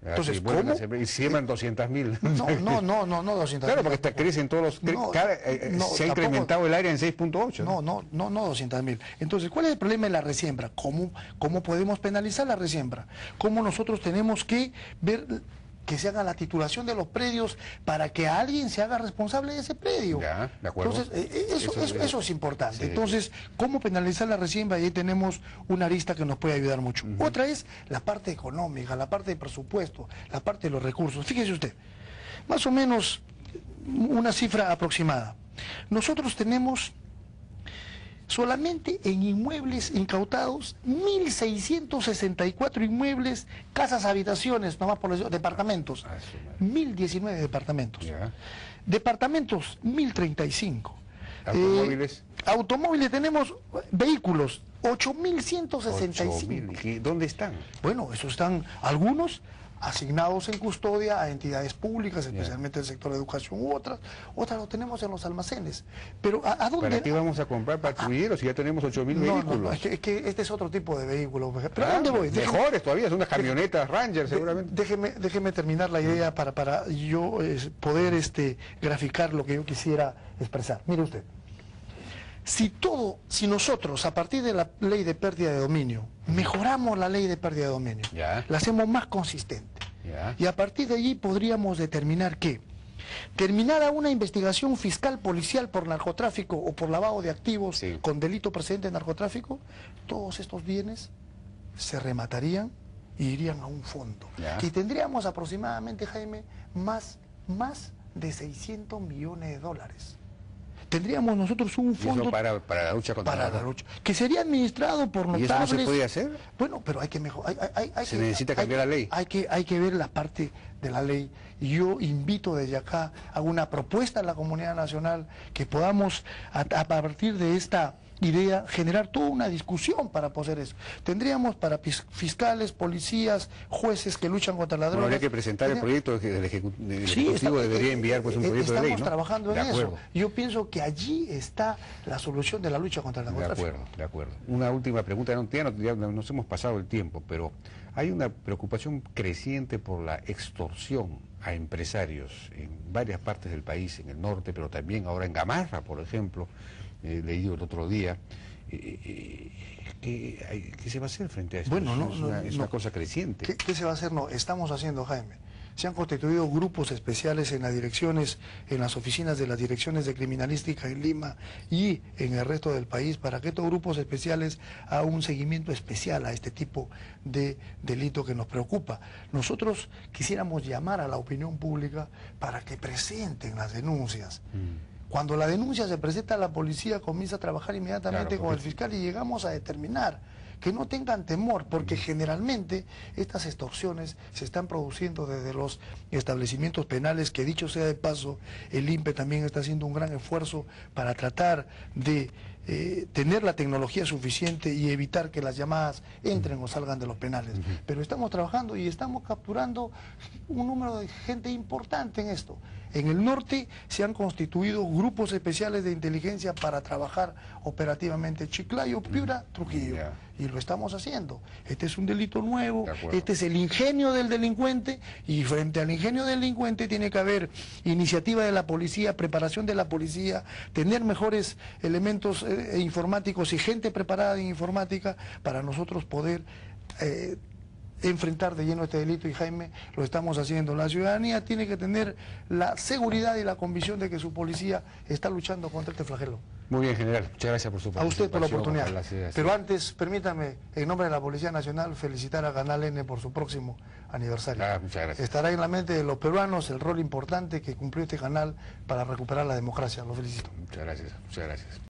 Entonces, ¿cómo? Y siembran 200.000. No 200.000. Claro, porque crecen todos los... se ha incrementado el área en 6.8. No 200.000. Entonces, ¿cuál es el problema de la resiembra? ¿Cómo podemos penalizar la resiembra? ¿Cómo nosotros tenemos que ver que se haga la titulación de los predios para que alguien se haga responsable de ese predio? Ya, de acuerdo. Entonces, eso es importante. Sí. Entonces, ¿cómo penalizar la resiembra? Y ahí tenemos una arista que nos puede ayudar mucho. Otra es la parte económica, la parte de presupuesto, la parte de los recursos. Fíjese usted, más o menos una cifra aproximada. Nosotros tenemos solamente en inmuebles incautados 1.664 inmuebles, casas, habitaciones, nomás por los departamentos, 1.019 departamentos. Ya. Departamentos, 1.035. ¿Automóviles? Automóviles tenemos, vehículos, 8.165. ¿Y dónde están? Bueno, esos están algunos asignados en custodia a entidades públicas, especialmente el sector de educación u otras lo tenemos en los almacenes. Pero ¿a dónde? ¿Para qué vamos a comprar patrulleros si ya tenemos 8.000 vehículos? No, es que este es otro tipo de vehículo. ¿Pero a dónde voy? Mejores todavía, son unas camionetas Ranger seguramente. Déjeme terminar la idea para yo poder graficar lo que yo quisiera expresar. Mire usted. Si nosotros, a partir de la ley de pérdida de dominio, mejoramos la ley de pérdida de dominio, la hacemos más consistente, y a partir de allí podríamos determinar que, terminada una investigación fiscal policial por narcotráfico o por lavado de activos con delito precedente de narcotráfico, todos estos bienes se rematarían y irían a un fondo. Y tendríamos aproximadamente, Jaime, más de 600 millones de dólares. Tendríamos nosotros un fondo para la lucha contra la droga, que sería administrado por notables. ¿Y eso no se puede hacer? Bueno, pero hay que mejorar. Se necesita cambiar la ley. Hay que ver la parte de la ley. Y yo invito desde acá, hago una propuesta a la comunidad nacional que podamos, a partir de esta idea, generar toda una discusión para poder eso. Tendríamos para fiscales, policías, jueces que luchan contra la droga. Habría que presentar el proyecto del Ejecutivo, debería enviar pues un proyecto de ley, ¿no? Estamos trabajando en eso. Yo pienso que allí está la solución de la lucha contra el narcotráfico. De acuerdo. Una última pregunta, ya nos hemos pasado el tiempo, pero hay una preocupación creciente por la extorsión a empresarios en varias partes del país, en el norte, pero también ahora en Gamarra, por ejemplo. Leído el otro día. ¿Qué se va a hacer frente a esto? Bueno, es una cosa creciente. ¿Qué se va a hacer? No, estamos haciendo, Jaime. Se han constituido grupos especiales en las direcciones, en las oficinas de las direcciones de criminalística en Lima y en el resto del país, para que estos grupos especiales hagan un seguimiento especial a este tipo de delito que nos preocupa. Nosotros quisiéramos llamar a la opinión pública para que presenten las denuncias. Cuando la denuncia se presenta, la policía comienza a trabajar inmediatamente con el fiscal y llegamos a determinar que no tengan temor, porque generalmente estas extorsiones se están produciendo desde los establecimientos penales, que dicho sea de paso, el INPE también está haciendo un gran esfuerzo para tratar de tener la tecnología suficiente y evitar que las llamadas entren o salgan de los penales. Pero estamos trabajando y estamos capturando un número de gente importante en esto. En el norte se han constituido grupos especiales de inteligencia para trabajar operativamente Chiclayo, Piura, Trujillo. Y lo estamos haciendo. Este es un delito nuevo, este es el ingenio del delincuente, y frente al ingenio del delincuente tiene que haber iniciativa de la policía, preparación de la policía, tener mejores elementos informáticos y gente preparada en informática para nosotros poder enfrentar de lleno este delito, y Jaime, lo estamos haciendo. La ciudadanía tiene que tener la seguridad y la convicción de que su policía está luchando contra este flagelo. Muy bien, general. Muchas gracias por su participación. A usted por la oportunidad. Pero antes, permítame, en nombre de la Policía Nacional, felicitar a Canal N por su próximo aniversario. Muchas gracias. Estará en la mente de los peruanos el rol importante que cumplió este canal para recuperar la democracia. Lo felicito. Muchas gracias.